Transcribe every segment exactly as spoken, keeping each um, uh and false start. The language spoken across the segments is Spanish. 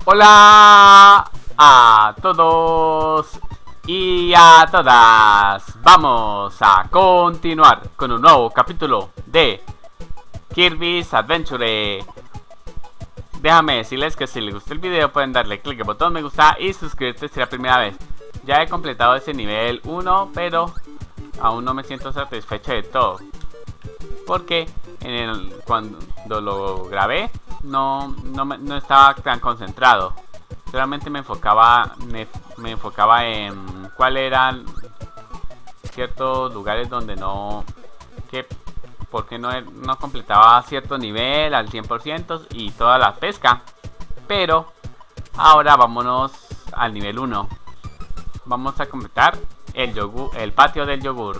Hola a todos y a todas. Vamos a continuar con un nuevo capítulo de Kirby's Adventure. Déjame decirles que si les gustó el video pueden darle clic al botón me gusta y suscribirte si es la primera vez. Ya he completado ese nivel uno, pero aún no me siento satisfecho de todo, porque en el, cuando lo grabé no, no, me, no estaba tan concentrado. Solamente me enfocaba me, me enfocaba en cuál eran ciertos lugares donde no que porque no, no completaba cierto nivel al cien por ciento y toda la pesca. Pero ahora vámonos al nivel uno. Vamos a completar el yogur, el patio del yogur.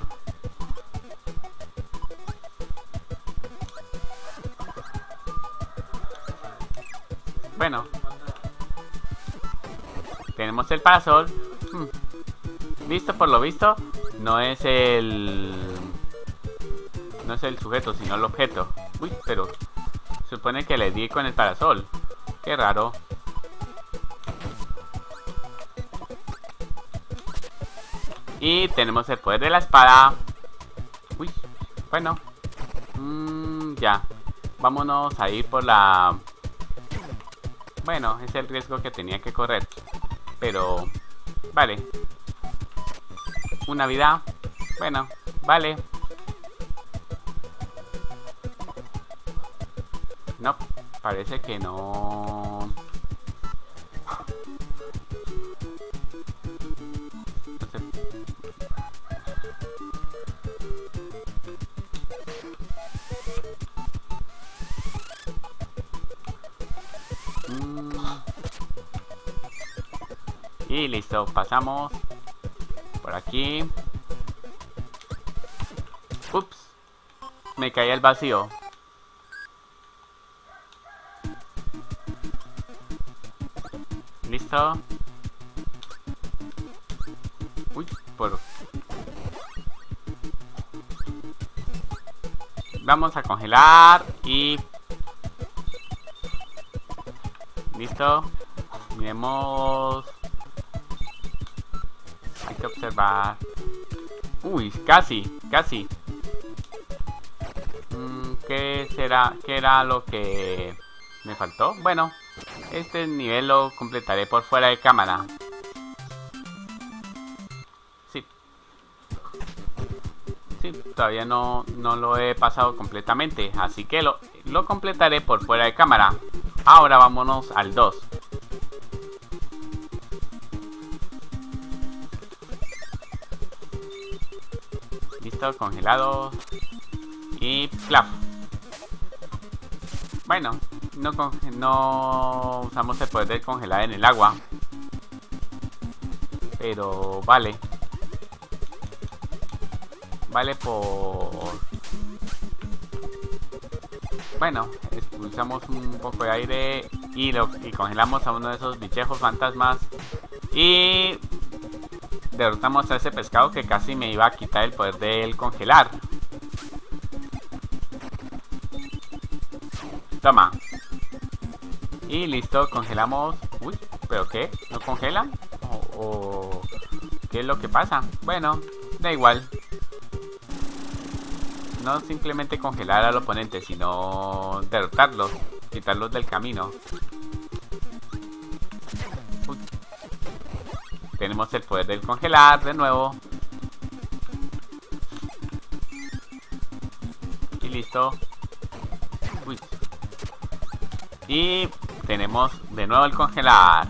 Bueno, tenemos el parasol. Hmm. Visto por lo visto, no es el no es el sujeto, sino el objeto. Uy, pero se supone que le di con el parasol. Qué raro. Y tenemos el poder de la espada. Uy, bueno. Mmm, ya. Vámonos a ir por la... Bueno, es el riesgo que tenía que correr. Pero... Vale. Una vida. Bueno, vale. No, parece que no... No sé. Mm. Y listo, pasamos por aquí. Ups, me caí al vacío. Listo. Uy, por... Vamos a congelar y... Listo. Miremos. Hay que observar. Uy, casi, casi. Mm, ¿Qué será? ¿Qué era lo que me faltó? Bueno, este nivel lo completaré por fuera de cámara. Sí. Sí, todavía no, no lo he pasado completamente, así que lo, lo completaré por fuera de cámara. Ahora vámonos al dos. Listo, congelado. Y plaf. Bueno, no, no usamos el poder de congelar en el agua, pero vale. Vale por... Bueno, expulsamos un poco de aire y, lo, y congelamos a uno de esos bichejos fantasmas. Y derrotamos a ese pescado que casi me iba a quitar el poder del congelar. Toma. Y listo, congelamos. Uy, ¿pero qué? ¿No congela? ¿O, o qué es lo que pasa? Bueno, da igual. No simplemente congelar al oponente, sino derrotarlos, quitarlos del camino. Uy. Tenemos el poder del congelar de nuevo. Y listo. Uy. Y tenemos de nuevo el congelar.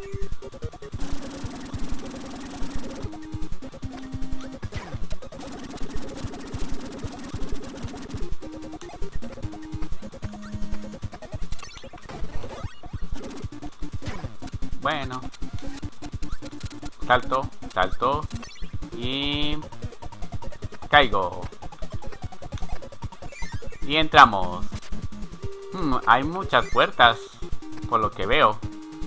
Bueno. Salto, salto. Y... caigo. Y entramos. Hmm, hay muchas puertas, por lo que veo.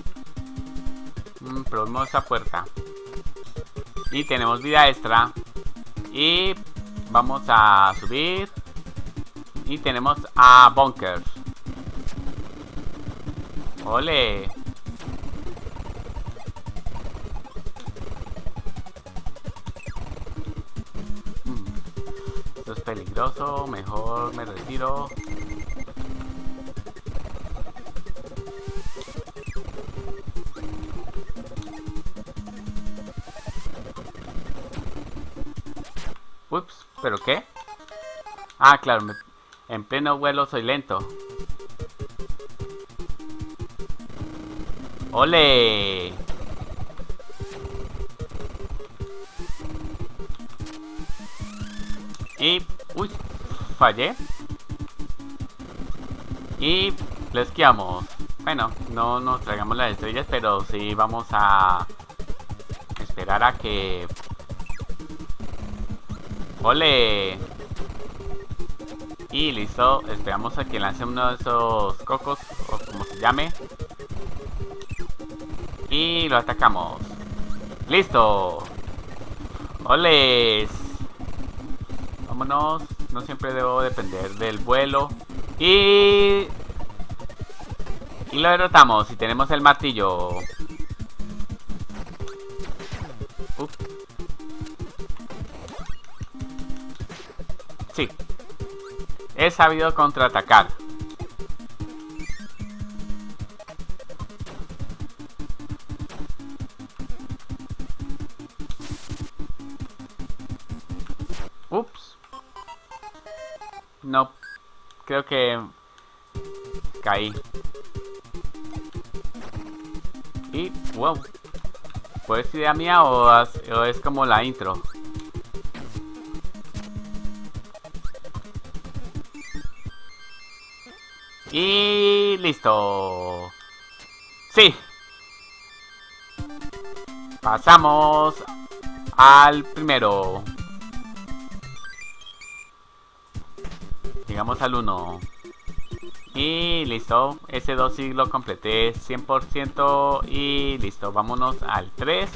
Hmm, probemos esa puerta. Y tenemos vida extra. Y vamos a subir. Y tenemos a Bunkers. Ole. peligroso, mejor me retiro. Ups, ¿pero qué? Ah, claro, me, en pleno vuelo soy lento. ¡Ole! Y... uy, fallé. Y lo esquiamos. Bueno, no nos traigamos las estrellas, pero sí vamos a esperar a que... ¡ole! Y listo, esperamos a que lance uno de esos cocos, o como se llame. Y lo atacamos. ¡Listo! ¡Oles! Vámonos, no siempre debo depender del vuelo. Y... y lo derrotamos y tenemos el martillo. Uf. Sí. He sabido contraatacar. Ups. No. Creo que... caí. Y... wow. ¿Pues idea mía o, o es como la intro? Y... listo. Sí. Pasamos al primero. Llegamos al uno. Y listo. Ese dos sí lo completé cien por ciento. Y listo. Vámonos al tres.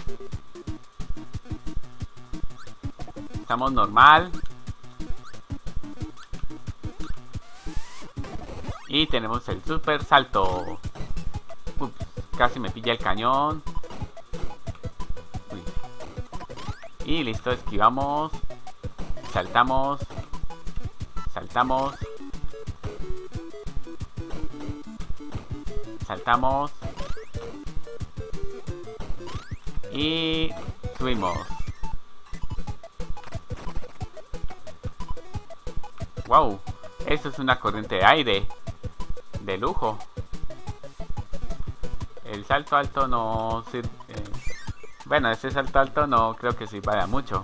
Estamos normal. Y tenemos el super salto. Ups, casi me pilla el cañón. Uy. Y listo, esquivamos. Saltamos. Saltamos. Saltamos. Y subimos. Wow, esto es una corriente de aire. De lujo. El salto alto no sirve. Eh, bueno, ese salto alto no creo que sirva de mucho.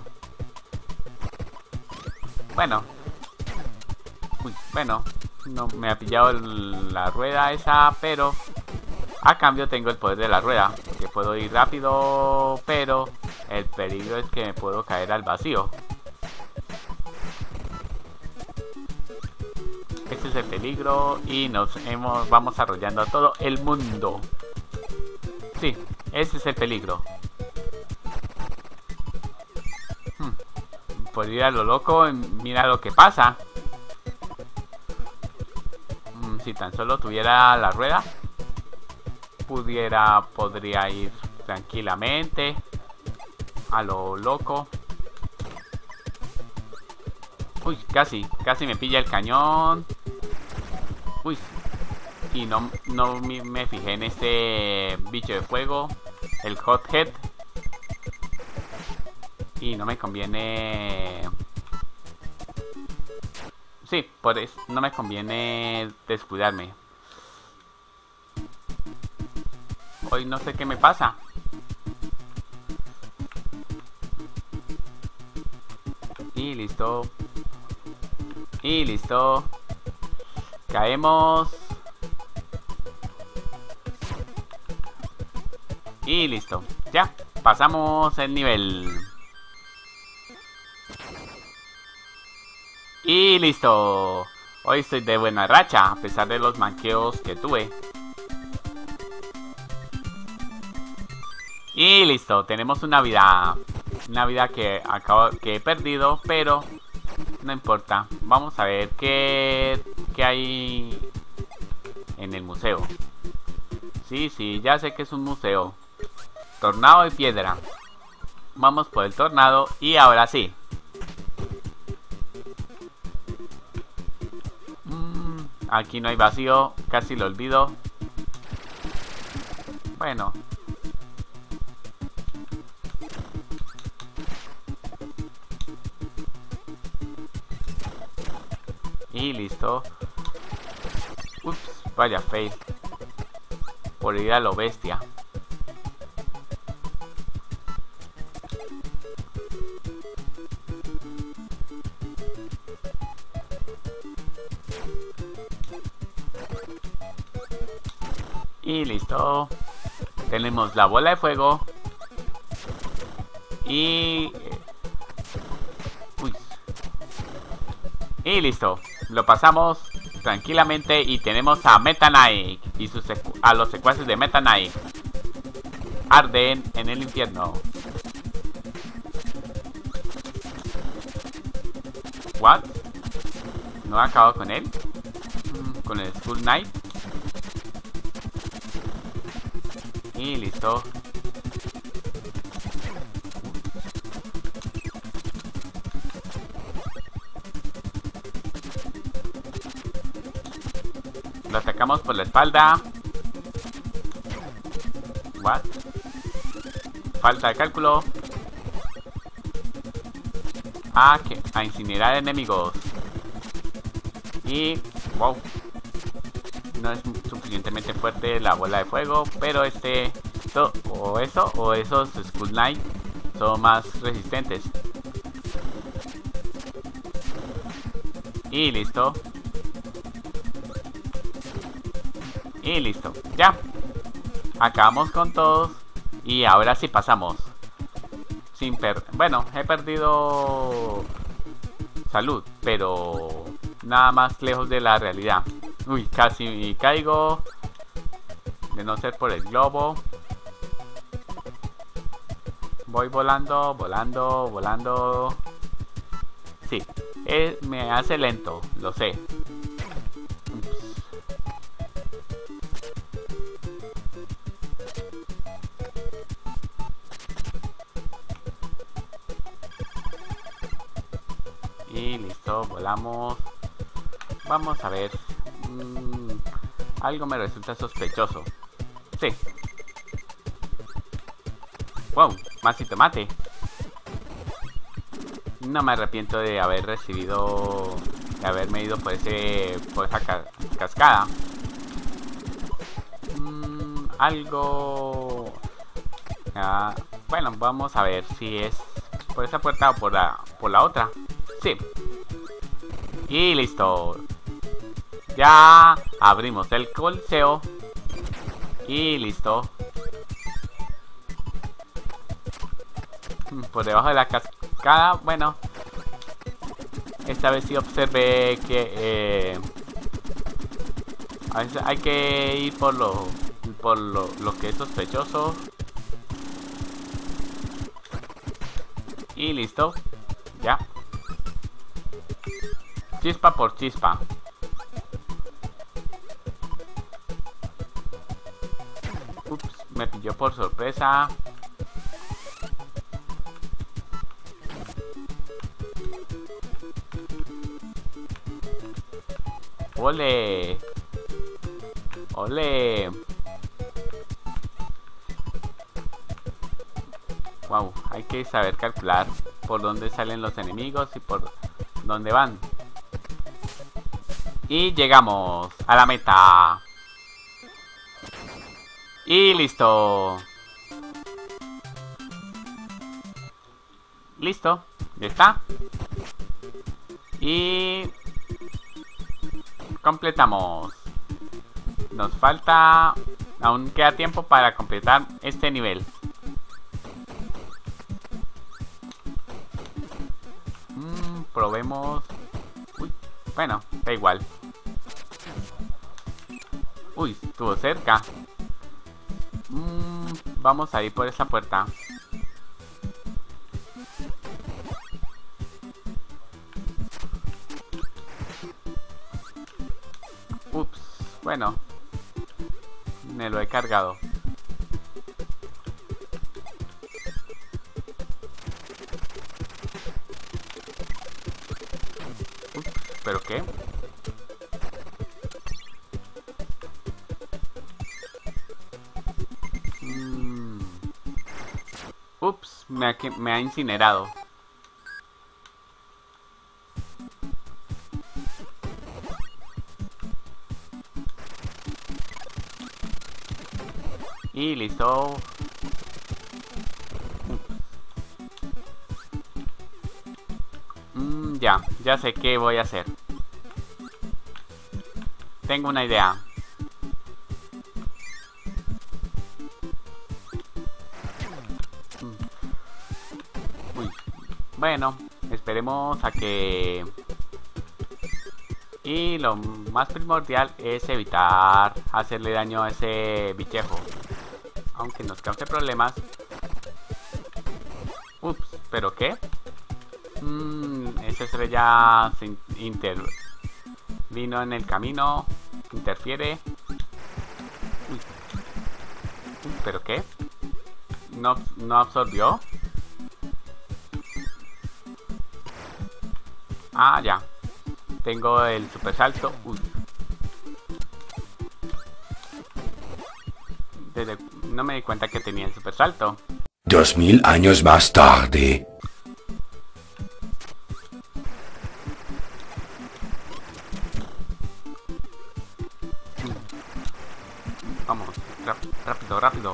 Bueno. Uy, bueno. No me ha pillado el, la rueda esa, pero a cambio tengo el poder de la rueda. Que puedo ir rápido, pero el peligro es que me puedo caer al vacío. Este es el peligro y nos hemos, vamos arrollando todo el mundo. Sí, ese es el peligro. Hmm. Por ir a lo loco, mira lo que pasa. Hmm, si tan solo tuviera la rueda, pudiera, podría ir tranquilamente a lo loco. Uy, casi, casi me pilla el cañón. Uy, y no, no me fijé en este bicho de fuego, el Hothead. Y no me conviene... sí, por eso no me conviene descuidarme. Hoy no sé qué me pasa. Y listo. Y listo. Caemos. Y listo. Ya, pasamos el nivel. Y listo. Hoy estoy de buena racha, a pesar de los manqueos que tuve. Y listo, tenemos una vida. Una vida que acabo, que he perdido, pero no importa. Vamos a ver qué, qué hay en el museo. Sí, sí, ya sé que es un museo. Tornado de piedra. Vamos por el tornado y ahora sí. Aquí no hay vacío, casi lo olvido. Bueno. Y listo. Ups, vaya fail. Por ir a lo bestia. Y listo. Tenemos la bola de fuego. Y... Uy. Y listo. Lo pasamos tranquilamente y tenemos a Meta Knight y sus a los secuaces de Meta Knight. Arden en el infierno. What? ¿No ha acabado con él? Con el Skull Knight. Y listo. Lo atacamos por la espalda. What? Falta de cálculo. Ah, que a incinerar enemigos. Y wow. No es suficientemente fuerte la bola de fuego, pero este to, o eso o esos Skull Knight son más resistentes. Y listo. Y listo. Ya. Acabamos con todos. Y ahora sí pasamos. Sin per... Bueno, he perdido salud, pero nada más lejos de la realidad. Uy, casi caigo. De no ser por el globo. Voy volando, volando, volando. Sí, es, me hace lento, lo sé. Ups. Y listo, volamos. Vamos a ver. Mm, algo me resulta sospechoso. Sí. Wow, más y tomate. No me arrepiento de haber recibido, de haberme ido por ese, por esa ca cascada. Mm, algo. Ah, bueno, vamos a ver si es por esa puerta o por la, por la otra. Sí. Y listo. Ya abrimos el coliseo. Y listo. Por debajo de la cascada. Bueno. Esta vez sí observé que eh, a veces hay que ir por lo por lo, lo que es sospechoso. Y listo. Ya. Chispa por chispa. Ups, me pilló por sorpresa. ¡Ole! ¡Ole! Wow, hay que saber calcular por dónde salen los enemigos y por dónde van. Y llegamos a la meta. Y listo. Listo, ya está. Y completamos. Nos falta... Aún queda tiempo para completar este nivel. Mm, probemos... Uy, bueno, da igual. Uy, estuvo cerca. Mm, vamos a ir por esa puerta. Ups, bueno. Me lo he cargado. Ups, ¿pero qué? Ups, me ha, que- me ha incinerado. Y listo. Mm, ya, ya sé qué voy a hacer. Tengo una idea. Uy. Bueno, esperemos a que... Y lo más primordial es evitar hacerle daño a ese bichejo. Aunque nos cause problemas. Ups, ¿pero qué? Mmm, esa estrella se intervino en el camino. Interfiere. Uy. Uy, ¿pero qué? ¿No, no absorbió? Ah, ya. Tengo el super salto. Uy. Desde... No me di cuenta que tenía el super salto. Dos mil años más tarde. Vamos, rápido, rápido.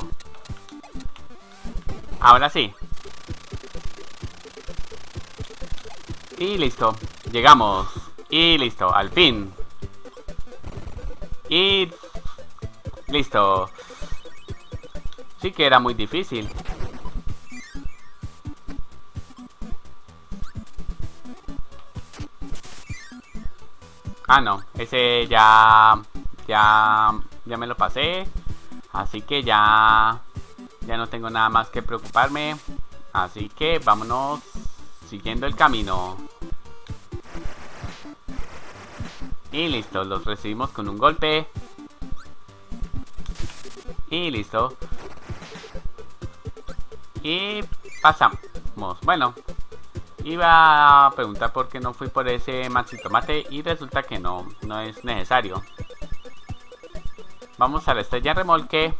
Ahora sí. Y listo. Llegamos. Y listo, al fin. Y... listo. Sí que era muy difícil. Ah, no. Ese ya... Ya... Ya me lo pasé. Así que ya... Ya no tengo nada más que preocuparme. Así que vámonos siguiendo el camino. Y listo, los recibimos con un golpe. Y listo. Y pasamos. Bueno, iba a preguntar por qué no fui por ese maxi tomate y resulta que no, no es necesario. Vamos a la estrella remolque.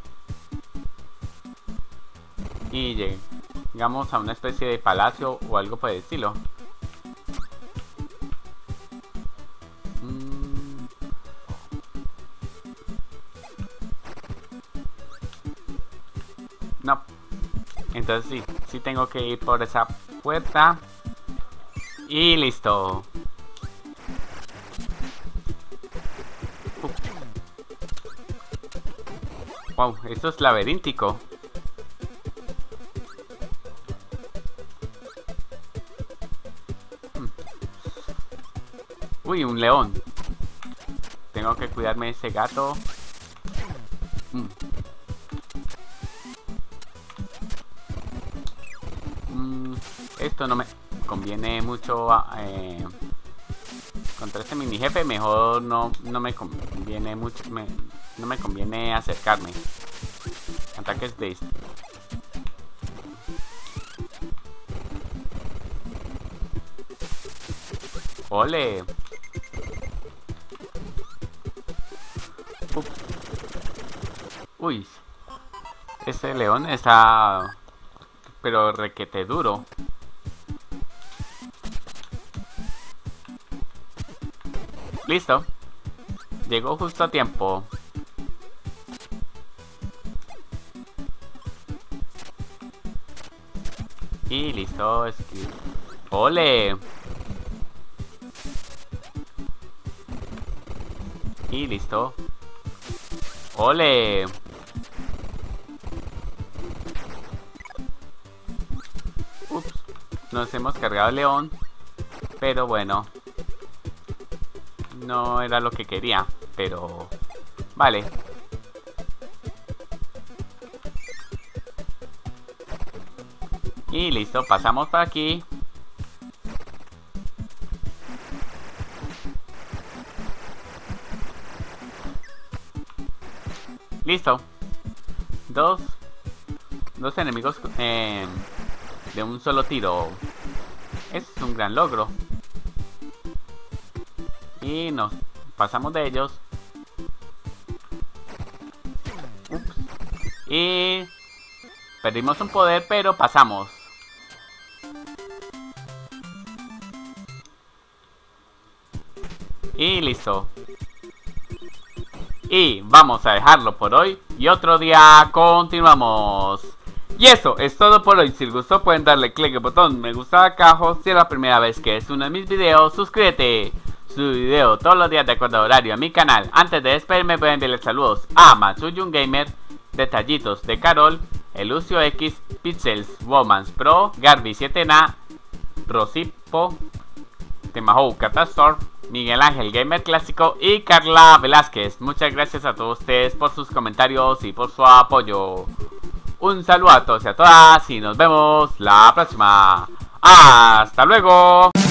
Y llegamos a una especie de palacio o algo por el estilo. Mm. No. Entonces sí, sí tengo que ir por esa puerta. Y listo. Uh. Wow, esto es laberíntico. Uy, un león. Tengo que cuidarme de ese gato. Mm. Mm, esto no me conviene mucho. Eh, contra este mini jefe mejor no, no me conviene mucho. Me, no me conviene acercarme. Ataques de este. ¡Ole! Uf. Uy, este león está, pero requete duro. Listo. Llegó justo a tiempo. Y listo. Es que... ¡ole! Y listo. ¡Ole! Ups. Nos hemos cargado el león. Pero bueno. No era lo que quería. Pero... vale. Y listo. Pasamos por aquí. Listo. Dos. Dos enemigos eh, de un solo tiro. Es un gran logro. Y nos pasamos de ellos. Ups. Y Perdimos un poder, pero pasamos. Y listo. Y vamos a dejarlo por hoy. Y otro día continuamos. Y eso es todo por hoy. Si les gustó pueden darle click al botón me gusta acá abajo. Si es la primera vez que es uno de mis videos, suscríbete. Subo video todos los días de acuerdo a horario a mi canal. Antes de despedirme voy a enviarles saludos a Matsuyun Gamer, Detallitos de Carol, Elucio X, Pixels, Womans Pro, Garby siete Na, Rosipo, Temahou Catastor, Miguel Ángel Gamer Clásico y Carla Velázquez. Muchas gracias a todos ustedes por sus comentarios y por su apoyo. Un saludo a todos y a todas y nos vemos la próxima. ¡Hasta luego!